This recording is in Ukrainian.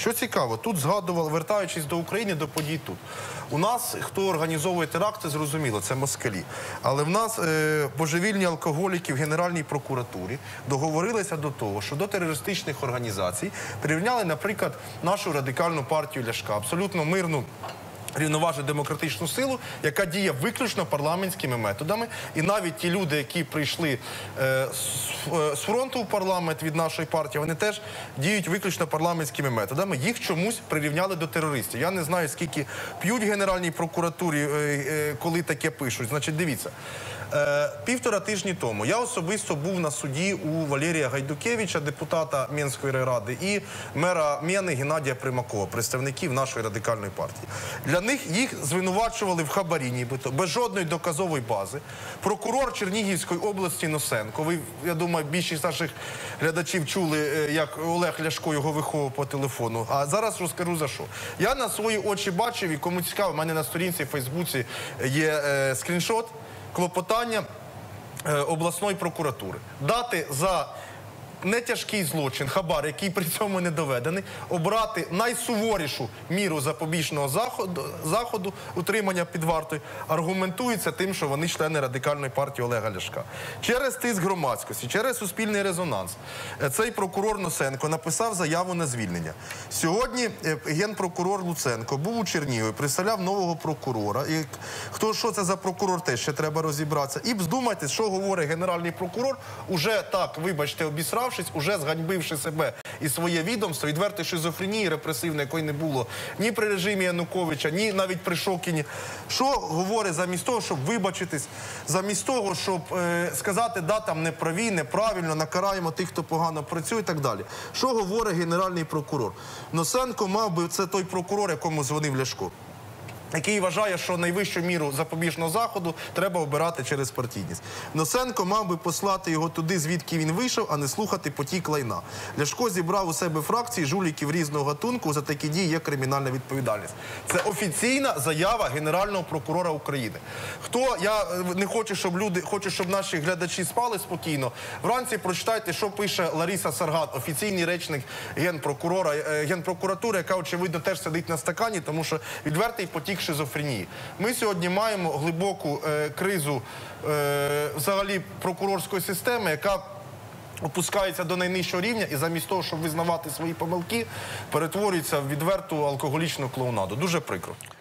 Що цікаво, тут згадували, вертаючись до України, до подій тут. У нас, хто організовує теракти, зрозуміло, це москалі. Але в нас божевільні алкоголіки в Генеральній прокуратурі договорилися до того, що до терористичних організацій прирівняли, наприклад, нашу радикальну партію Ляшка, абсолютно мирну, рівноважну демократичну силу, яка діє виключно парламентськими методами. І навіть ті люди, які прийшли з фронту в парламент від нашої партії, вони теж діють виключно парламентськими методами. Їх чомусь прирівняли до терористів. Я не знаю, скільки п'ють в Генеральній прокуратурі, коли таке пишуть. Значить, дивіться. Півтора тижні тому я особисто був на суді у Валерія Гайдукевича, депутата Менської райради, і мера Мени Геннадія Примакова, представників нашої радикальної партії. Для них їх звинувачували в хабарі, нібито, без жодної доказової бази. Прокурор Чернігівської області Носенко, ви, я думаю, більшість наших глядачів чули, як Олег Ляшко його виховував по телефону. А зараз розкажу за що. Я на свої очі бачив, і кому цікаво, в мене на сторінці в Фейсбуці є скріншот, клопотання обласної прокуратури. Дати за нетяжкий злочин, хабар, який при цьому не доведений, обрати найсуворішу міру запобіжного заходу, утримання під вартою, аргументується тим, що вони члени радикальної партії Олега Ляшка. Через тиск громадськості, через суспільний резонанс цей прокурор Носенко написав заяву на звільнення. Сьогодні генпрокурор Луценко був у Чернігові, представляв нового прокурора. І що це за прокурор, теж ще треба розібратися. І вздумайте, що говорить генеральний прокурор, уже так, вибачте, обісравшись, уже зганьбивши себе і своє відомство, відвертої шизофренії репресивної, якої не було ні при режимі Януковича, ні навіть при Шокіні. Що говорить замість того, щоб вибачитись, замість того, щоб сказати, да, там неправі, неправильно, накараємо тих, хто погано працює і так далі. Що говорить генеральний прокурор? Носенко мав би, це той прокурор, якому дзвонив Ляшко, який вважає, що найвищу міру запобіжного заходу треба обирати через партійність. Носенко мав би послати його туди, звідки він вийшов, а не слухати потік лайна. Ляшко зібрав у себе фракції жуліків різного гатунку, за такі дії є кримінальна відповідальність. Це офіційна заява Генерального прокурора України. Я не хочу, щоб наші глядачі спали спокійно. Вранці прочитайте, що пише Лариса Саргат, офіційний речник Генпрокуратури, яка, очевидно, теж сидить на стакані, тому що відвертий потік шизофренії. Ми сьогодні маємо глибоку кризу взагалі прокурорської системи, яка опускається до найнижчого рівня і замість того, щоб визнавати свої помилки, перетворюється в відверту алкоголічну клоунаду. Дуже прикро.